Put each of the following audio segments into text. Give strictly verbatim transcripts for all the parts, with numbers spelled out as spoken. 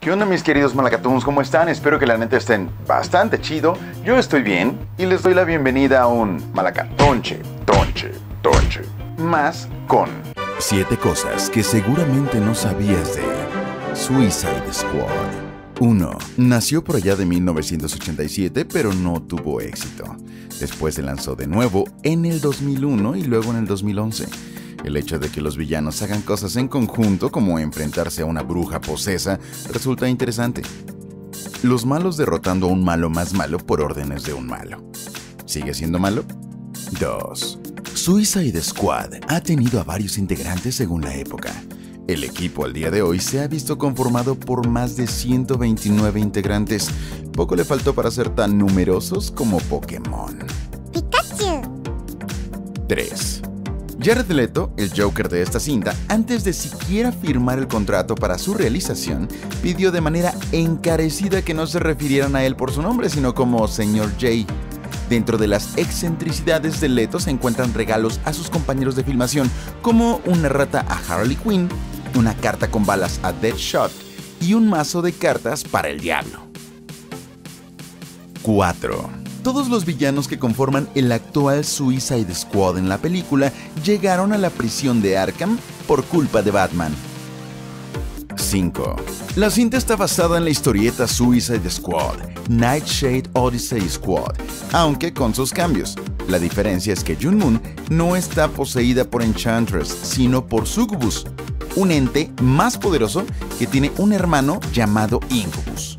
¿Qué onda, mis queridos Malacatoons? ¿Cómo están? Espero que la neta estén bastante chido. Yo estoy bien y les doy la bienvenida a un Malacatonche, tonche, tonche, más con siete cosas que seguramente no sabías de Suicide Squad. uno. Nació por allá de mil novecientos ochenta y siete, pero no tuvo éxito. Después se lanzó de nuevo en el dos mil uno y luego en el dos mil once. El hecho de que los villanos hagan cosas en conjunto, como enfrentarse a una bruja posesa, resulta interesante. Los malos derrotando a un malo más malo por órdenes de un malo. ¿Sigue siendo malo? dos. Suicide Squad ha tenido a varios integrantes según la época. El equipo al día de hoy se ha visto conformado por más de ciento veintinueve integrantes. Poco le faltó para ser tan numerosos como Pokémon. Pikachu. tres. Jared Leto, el Joker de esta cinta, antes de siquiera firmar el contrato para su realización, pidió de manera encarecida que no se refirieran a él por su nombre, sino como Señor J. Dentro de las excentricidades de Leto se encuentran regalos a sus compañeros de filmación, como una rata a Harley Quinn, una carta con balas a Deadshot y un mazo de cartas para el diablo. cuatro. Todos los villanos que conforman el actual Suicide Squad en la película llegaron a la prisión de Arkham por culpa de Batman. cinco. La cinta está basada en la historieta Suicide Squad, Nightshade Odyssey Squad, aunque con sus cambios. La diferencia es que June Moon no está poseída por Enchantress, sino por Succubus, un ente más poderoso que tiene un hermano llamado Incubus.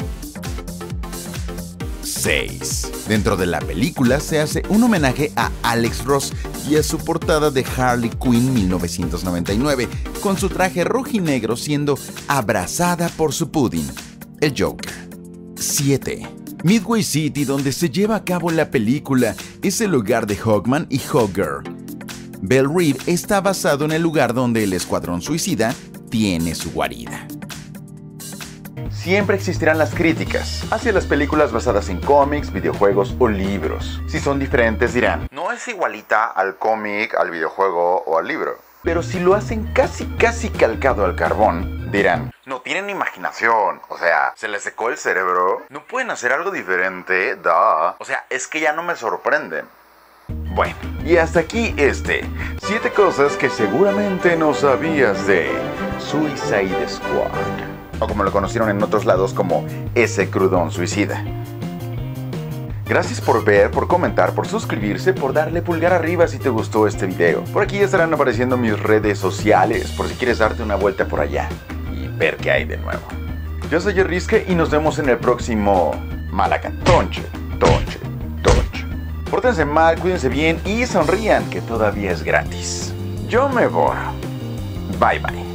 seis. Dentro de la película se hace un homenaje a Alex Ross y a su portada de Harley Quinn mil novecientos noventa y nueve, con su traje rojinegro siendo abrazada por su pudding, el Joker. siete. Midway City, donde se lleva a cabo la película, es el hogar de Hawkman y Hawkgirl. Belle Reve está basado en el lugar donde el Escuadrón Suicida tiene su guarida. Siempre existirán las críticas hacia las películas basadas en cómics, videojuegos o libros. Si son diferentes dirán, no es igualita al cómic, al videojuego o al libro. Pero si lo hacen casi casi calcado al carbón, dirán, no tienen imaginación, o sea, se les secó el cerebro, no pueden hacer algo diferente, da. O sea, es que ya no me sorprenden. Bueno, y hasta aquí este, siete cosas que seguramente no sabías de Suicide Squad. O como lo conocieron en otros lados como ese crudón suicida. Gracias por ver, por comentar, por suscribirse, por darle pulgar arriba si te gustó este video. Por aquí estarán apareciendo mis redes sociales, por si quieres darte una vuelta por allá y ver qué hay de nuevo. Yo soy Risque y nos vemos en el próximo Malacatonche, tonche, tonche. Pórtense mal, cuídense bien y sonrían, que todavía es gratis. Yo me voy. Bye bye.